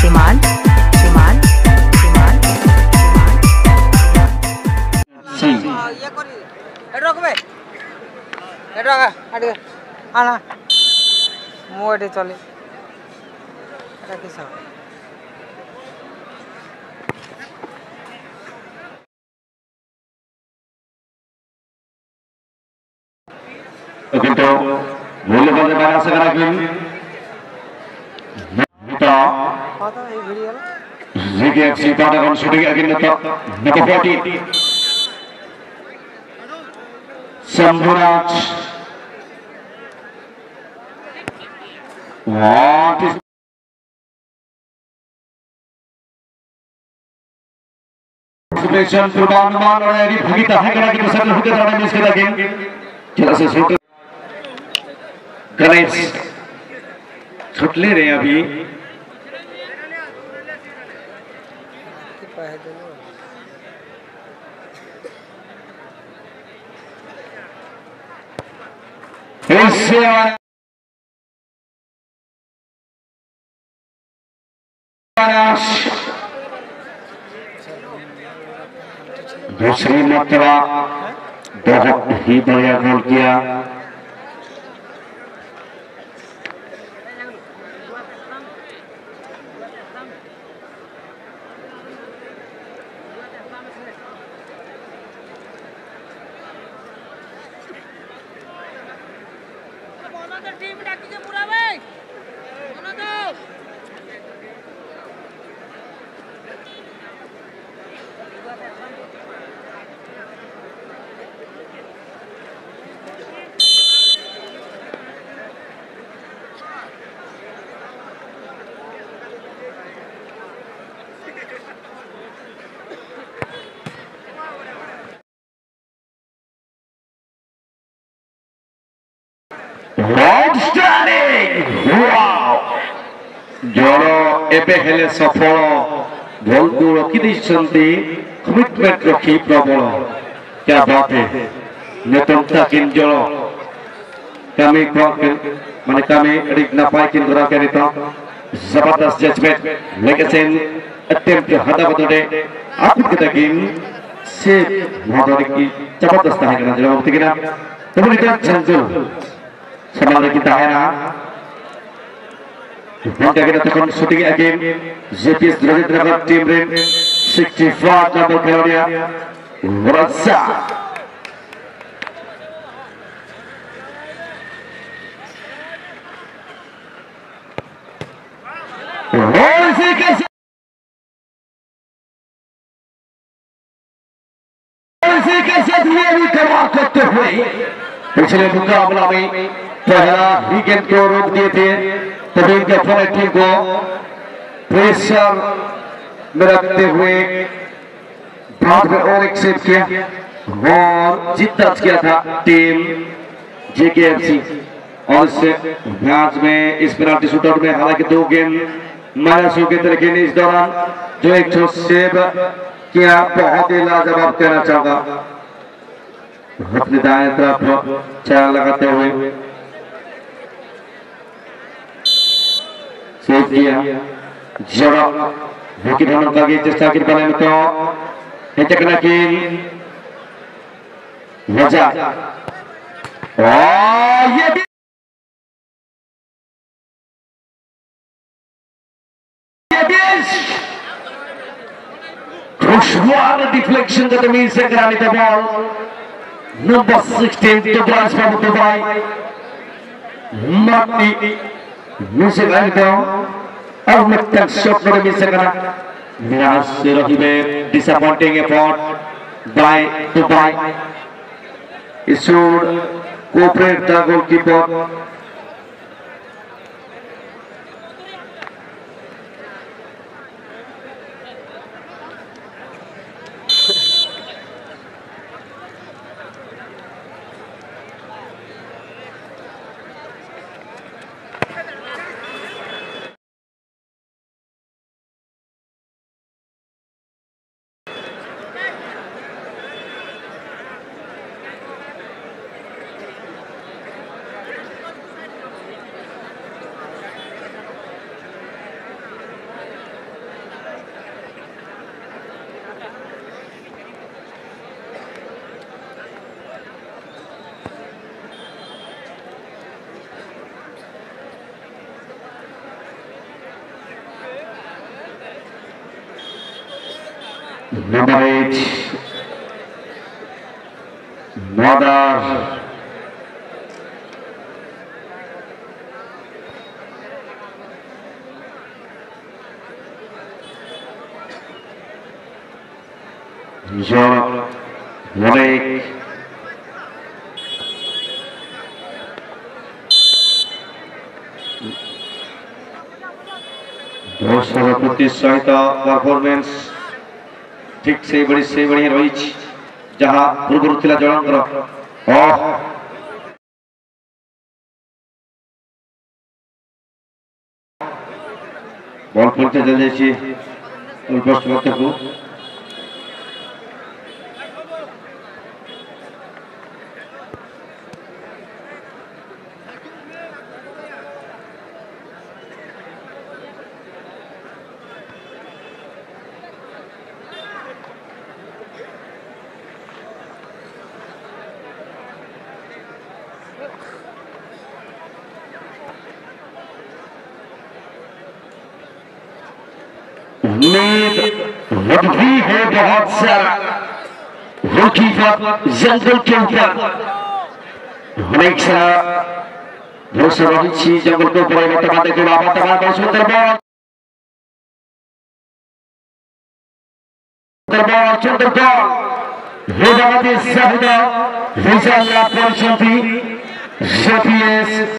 श्रीमान श्रीमान श्रीमान ये करी एड्रो कबे एड्रो आडे आना मो एडे चले एटा किस Begitu boleh bagaimana sekarang ini? Kita पता है video ZKFC pada kan shooting again number 40 Sambhuraj what is situation पूर्वानुमान और यदि भगीता है करा कि सफल होते जाने में इसके गेम चला से शूट गणेश छूट ले रहे हैं अभी दूसरी मरतबा बहुत ही बढ़िया गोल किया जड़ एबे सफल गोल को रखी कमिटमेंट रखी प्रबल क्या बात है नेतृत्व किन जड़ कमी माने कमी नपाय किन करा के तो जबरदस्त जजमेंट लेकिन अटेम्प्ट हदा बदले आप kita किन से मोटर की जबरदस्त है ना जवाब किना तो बोलिए चंचल समाल kita है ना Nanti kita tekan shooting again. ZPS Draditra team rin 65 number Claudia Rasa. करते हुए पिछले मुकाबला में पहला ही गेंद को रोक दिए थे तभी इनके अपोनेंट टीम को प्रेशर में रखते हुए बाद में और एक सेव किया और जीत दर्ज किया था टीम जेकेएफसी और इससे मैच में इस पेनल्टी शूटआउट में हालांकि 2 गेंद माइनस हो गए थे लेकिन इस दौरान जो एक सेव किया बहुत ही लाजवाब कहना चाहूंगा अपने दाएं तरफ चार लगाते हुए सेव किया जरा विकेट होने की चेष्टा की पहले में तो हिचकना की मजा ये भी खुशबुआर डिफ्लेक्शन का तमीज से कराने का ball number 16 to Blas from Dubai Marty music like और मित्तर शॉट में मिस करना निराश से रही में disappointing effort by Dubai issued cooperate the goalkeeper Number 8, Mother. John Lake. दर्शक प्रति सहायता परफॉर्मेंस ठीक से बड़ी रही जहाँ पूर्व थिला जलंकर बॉल पड़ते चल जाइए पोस्ट मध्य को उम्मीद भी है बहुत सारा गोलकीपर जंगल के ऊपर अनेक सारा भरोसा रही जंगल के ऊपर बहुत सुंदर बॉल हो जाते